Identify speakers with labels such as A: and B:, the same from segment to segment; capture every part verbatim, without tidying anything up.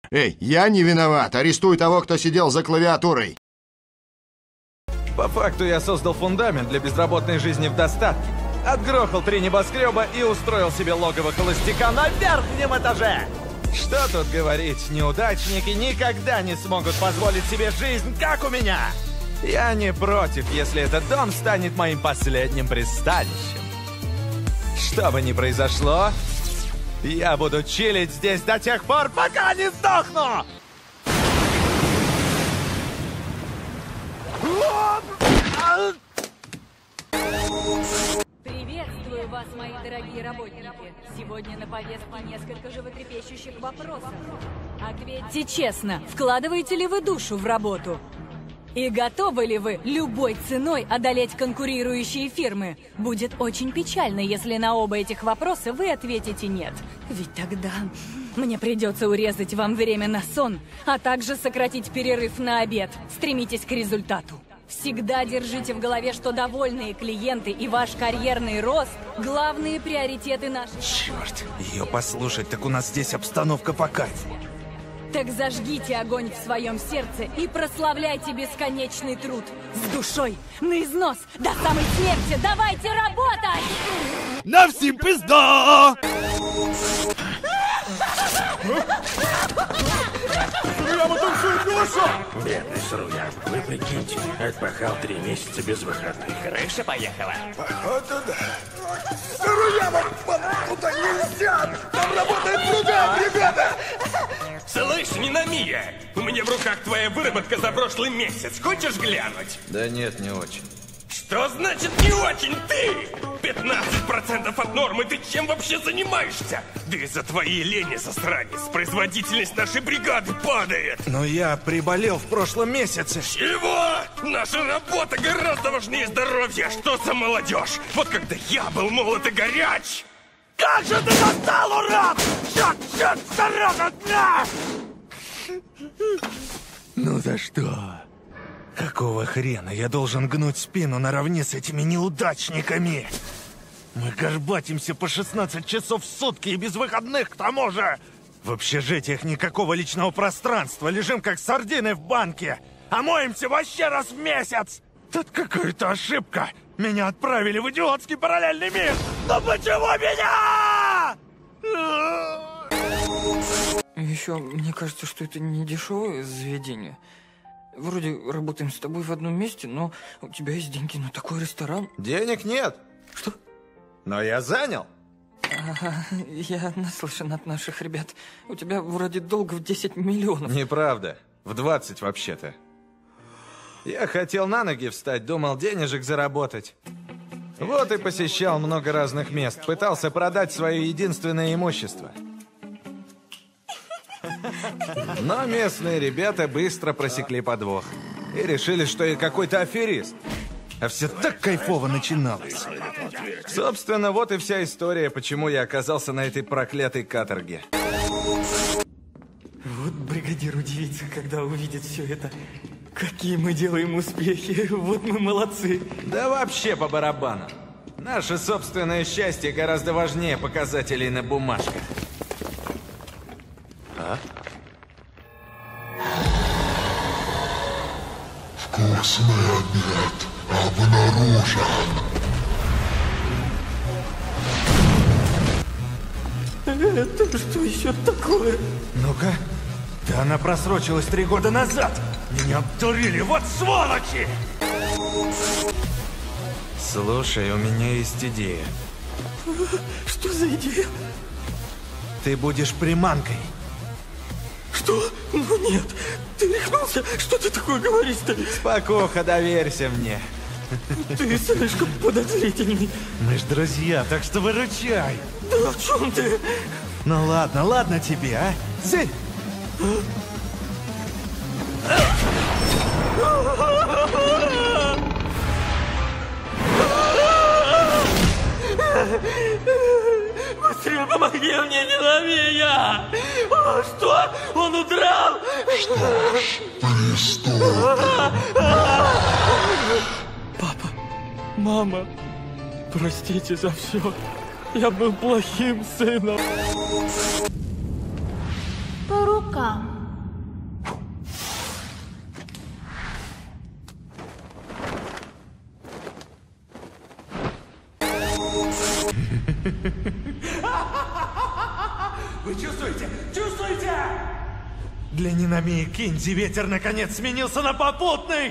A: Эй, я не виноват. Арестуй того, кто сидел за клавиатурой.
B: По факту я создал фундамент для безработной жизни в достатке. Отгрохал три небоскреба и устроил себе логово холостяка на верхнем этаже. Что тут говорить, неудачники никогда не смогут позволить себе жизнь, как у меня. Я не против, если этот дом станет моим последним пристанищем. Что бы ни произошло, я буду чилить здесь до тех пор, пока не сдохну!
C: Приветствую вас, мои дорогие работники. Сегодня на повестке несколько животрепещущих вопросов. Ответьте честно, вкладываете ли вы душу в работу? И готовы ли вы любой ценой одолеть конкурирующие фирмы? Будет очень печально, если на оба этих вопроса вы ответите «нет». Ведь тогда мне придется урезать вам время на сон, а также сократить перерыв на обед. Стремитесь к результату. Всегда держите в голове, что довольные клиенты и ваш карьерный рост – главные приоритеты нашей...
B: Черт, ее послушать, так у нас здесь обстановка по кайфу.
C: Так зажгите огонь в своем сердце и прославляйте бесконечный труд. С душой, на износ, до самой смерти. Давайте работать!
B: На всем пизда! Суруяма танцует голоша!
D: Бедный Суруяма, вы прикиньте, отпахал три месяца без выходных. Крыша поехала.
E: Походу, да. Суруяма, туда нельзя! Там работает другая бригада!
D: Слышь, Минамия, у меня в руках твоя выработка за прошлый месяц. Хочешь глянуть?
B: Да нет, не очень.
D: Что значит не очень ты? пятнадцать процентов от нормы, ты чем вообще занимаешься? Да из-за твоей лени, засранец, производительность нашей бригады падает.
B: Но я приболел в прошлом месяце.
D: Чего? Наша работа гораздо важнее здоровья. Что за молодежь? Вот когда я был молод и горяч. Как же ты достал, урод! Черт, черт, зараза, на!
B: Ну за что? Какого хрена я должен гнуть спину наравне с этими неудачниками? Мы горбатимся по шестнадцать часов в сутки и без выходных к тому же. В общежитиях никакого личного пространства, лежим как сардины в банке, а моемся вообще раз в месяц. Тут какая-то ошибка. Меня отправили в идиотский параллельный мир. Но почему меня?
F: Еще мне кажется, что это не дешевое заведение. Вроде работаем с тобой в одном месте, но у тебя есть деньги на такой ресторан.
B: Денег нет.
F: Что?
B: Но я занял.
F: Ага, я наслышан от наших ребят. У тебя вроде долг в десять миллионов.
B: Неправда. В двадцать вообще-то. Я хотел на ноги встать, думал денежек заработать. Вот и посещал много разных мест. Пытался продать свое единственное имущество. Но местные ребята быстро просекли подвох. И решили, что я какой-то аферист. А все так кайфово начиналось. Собственно, вот и вся история, почему я оказался на этой проклятой каторге.
F: Вот бригадир удивится, когда увидит все это. Какие мы делаем успехи. Вот мы молодцы.
B: Да вообще по барабану. Наше собственное счастье гораздо важнее показателей на бумажках. А?
E: Вкусный обед обнаружен.
F: Это что еще такое?
B: Ну-ка. Да она просрочилась три года назад. Меня обдурили, вот сволочи! Слушай, у меня есть идея.
F: Что за идея?
B: Ты будешь приманкой.
F: Что? Ну нет, ты рехнулся? Что ты такое говоришь-то?
B: Спокуха, доверься мне.
F: Ты слишком подозрительный.
B: Мы ж друзья, так что выручай.
F: Да о чем ты?
B: Ну ладно, ладно тебе, а? Зы!
F: Быстрее помоги мне, не лови я! А, что? Он удрал?
E: Что ж, приступим.
F: Папа, мама, простите за все. Я был плохим сыном.
G: По рукам.
B: Вы чувствуете? Чувствуете? Для Нинамии Кинзи ветер наконец сменился на попутный!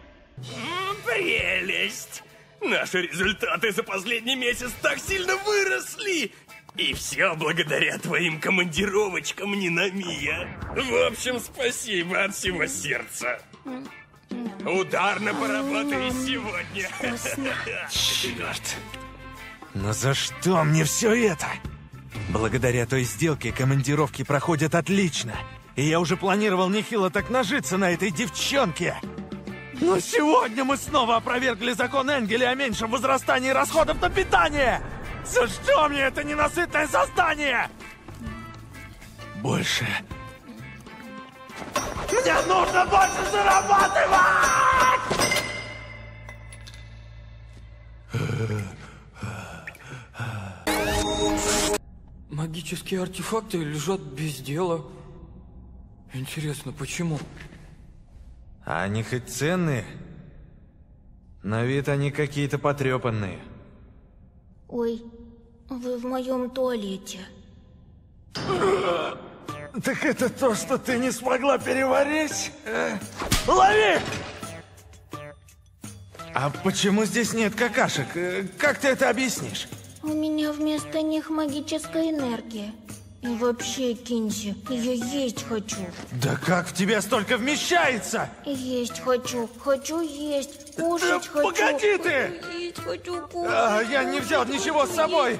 D: Прелесть! Наши результаты за последний месяц так сильно выросли! И все благодаря твоим командировочкам, Нинамия. В общем, спасибо от всего сердца. Ударно поработай сегодня.
B: Черт! Но за что мне все это? Благодаря той сделке командировки проходят отлично. И я уже планировал нехило так нажиться на этой девчонке. Но сегодня мы снова опровергли закон Энгеля о меньшем возрастании расходов на питание. За что мне это ненасытное создание? Больше. Мне нужно больше зарабатывать!
F: Магические артефакты лежат без дела. Интересно, почему?
B: А они хоть ценные? На вид они какие-то потрепанные.
G: Ой, вы в моем туалете.
B: Так это то, что ты не смогла переварить? Лови! А почему здесь нет какашек? Как ты это объяснишь?
G: У меня вместо них магическая энергия. И вообще, Кинзи, я есть хочу.
B: Да как в тебя столько вмещается?
G: Есть хочу, хочу есть, кушать
B: Да
G: хочу.
B: погоди ты!
G: Хочу есть, хочу кушать.
B: А, я не взял ничего с собой.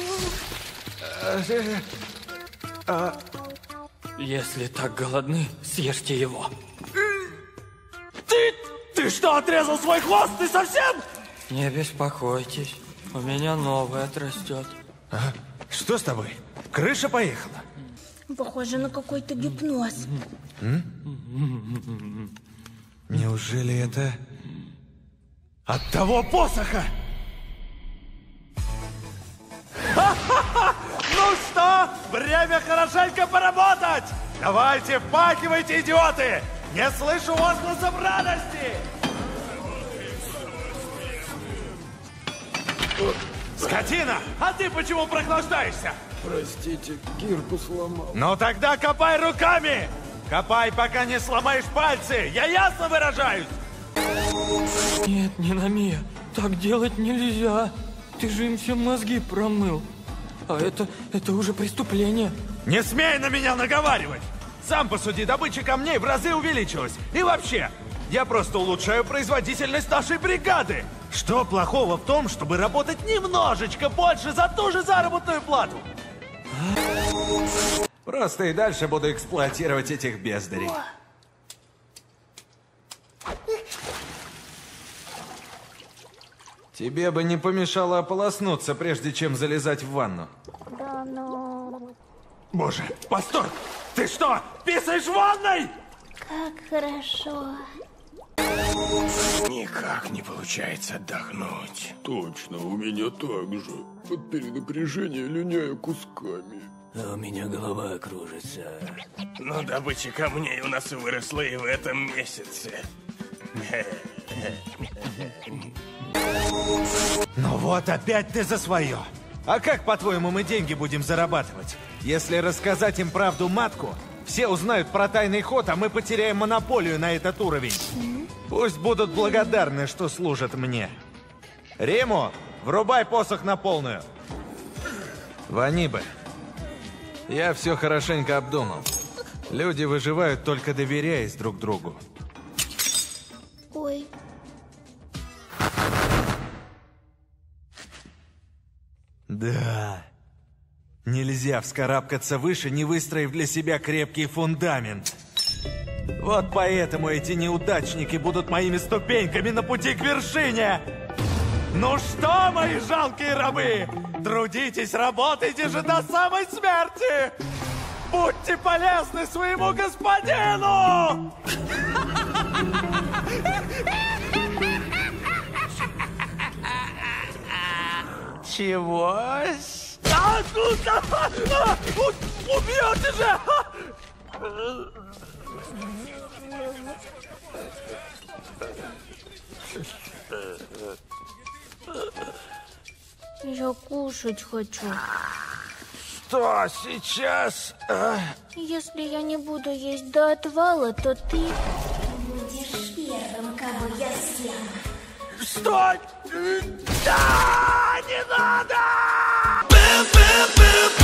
G: Есть, хочу.
F: Если так голодны, съешьте его.
B: Ты... Ты что, отрезал свой хвост? Ты совсем?
F: Не беспокойтесь, у меня новый отрастет.
B: А? Что с тобой? Крыша поехала?
G: Похоже на какой-то гипноз.
B: Неужели это от того посоха? Ну что, время хорошенько поработать! Давайте, впахивайте, идиоты! Не слышу возгласов радости! Скотина, а ты почему прохлаждаешься?
H: Простите, кирку сломал.
B: Ну тогда копай руками! Копай, пока не сломаешь пальцы! Я ясно выражаюсь?
F: Нет, Нинамия, так делать нельзя. Ты же им все мозги промыл. А это, это уже преступление.
B: Не смей на меня наговаривать! Сам посуди, добыча камней в разы увеличилась. И вообще, я просто улучшаю производительность нашей бригады. Что плохого в том, чтобы работать немножечко больше за ту же заработную плату? Просто и дальше буду эксплуатировать этих бездарей. Тебе бы не помешало ополоснуться, прежде чем залезать в ванну.
G: Да ну...
B: Боже, постой! Ты что, писаешь в ванной?
G: Как хорошо.
D: Никак не получается отдохнуть.
H: Точно, у меня так же. От перенапряжения линяю кусками.
I: А у меня голова кружится.
D: Но добыча камней у нас выросла и в этом месяце.
B: Ну вот опять ты за свое. А как, по-твоему, мы деньги будем зарабатывать? Если рассказать им правду матку, все узнают про тайный ход, а мы потеряем монополию на этот уровень. Пусть будут благодарны, что служат мне. Риму, врубай посох на полную. Ванибе, я все хорошенько обдумал. Люди выживают, только доверяясь друг другу.
G: Ой.
B: Да. Нельзя вскарабкаться выше, не выстроив для себя крепкий фундамент. Вот поэтому эти неудачники будут моими ступеньками на пути к вершине. Ну что, мои жалкие рабы, трудитесь, работайте же до самой смерти. Будьте полезны своему господину! Чего? А, ну, а, а, убьете же!
G: Я кушать хочу.
D: Что сейчас? А?
G: Если я не буду есть до отвала, то ты будешь первым, кого я съем.
D: Что? Да, не надо!